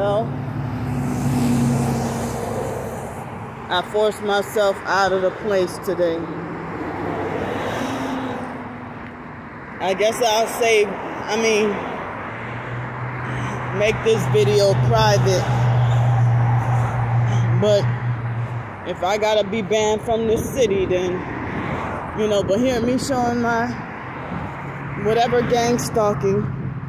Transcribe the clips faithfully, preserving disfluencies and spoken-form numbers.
Well, I forced myself out of the place today. I guess I'll say, I mean, make this video private. But if I gotta be banned from this city, then, you know, but hear me showing my whatever gang stalking.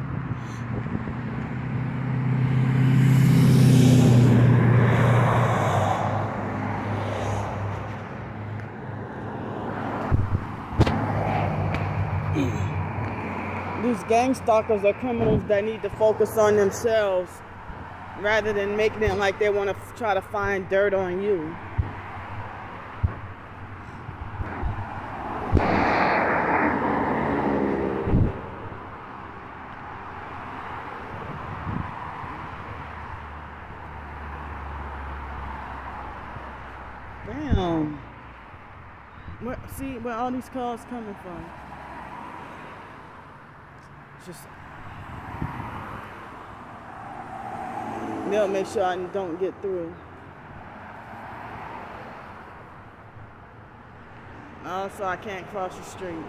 These gang stalkers are criminals that need to focus on themselves rather than making it like they want to try to find dirt on you. Damn. Where, see where all these cars coming from. Just they'll make sure I don't get through. Also, I can't cross the street.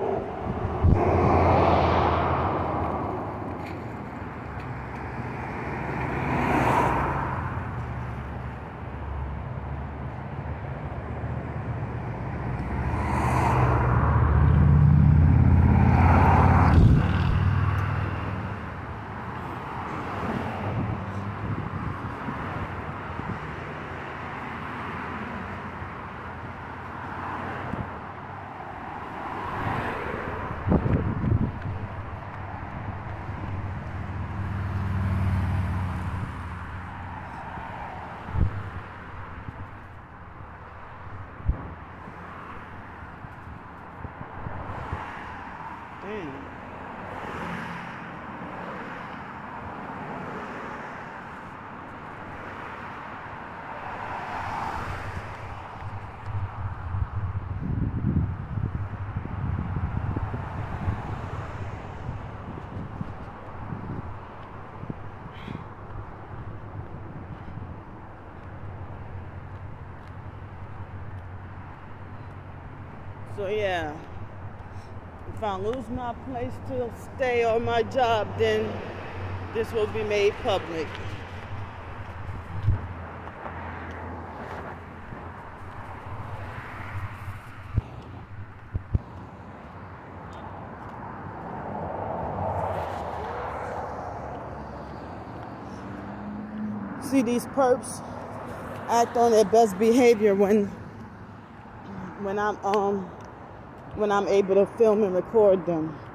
Dang. So yeah, if I lose my place to stay or my job, then this will be made public. See, these perps act on their best behavior when when I'm um when I'm able to film and record them.